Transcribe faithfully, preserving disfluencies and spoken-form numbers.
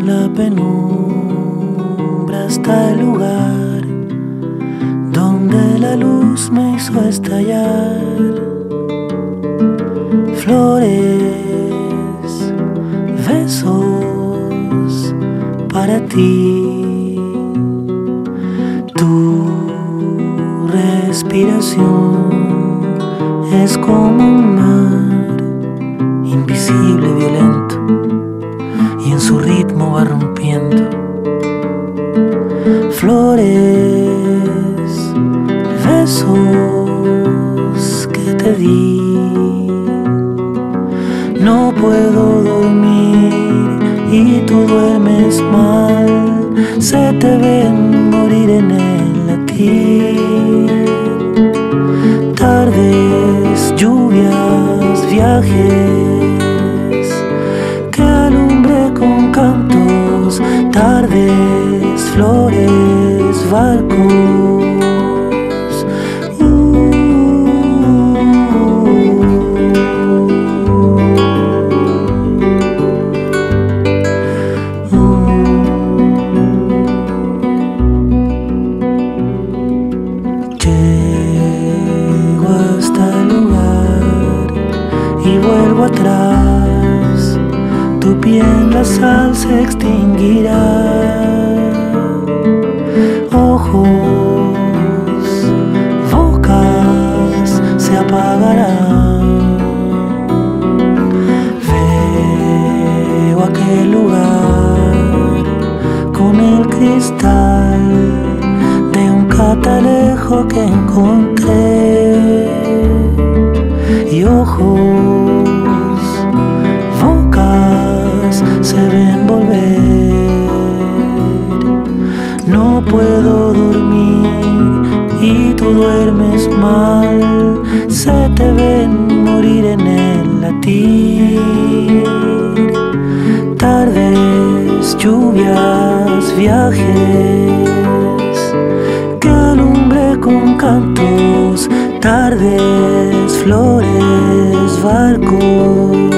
la penumbra hasta el lugar donde la luz me hizo estallar. Flores, besos para ti. Tu respiración es como un mar invisible, violento, y en su ritmo va rompiendo. Flores, besos que te di. No puedo dormir y tú duermes mal. Se te ven morir en el latir. Tardes, lluvias, viajes que alumbré con cantos. Tardes, flores, barcos. Llego hasta el lugar y vuelvo atrás. Tu pie en la sal se extinguirá. Ojos, bocas se apagarán. Veo aquel lugar con el cristal de un catalejo que encontré. Y ojos, bocas se ven volver. No puedo dormir y tú duermes mal. Se te ven morir en el latir. Tardes, lluvias, viajes que alumbré con cantos. Tardes, flores, barcos.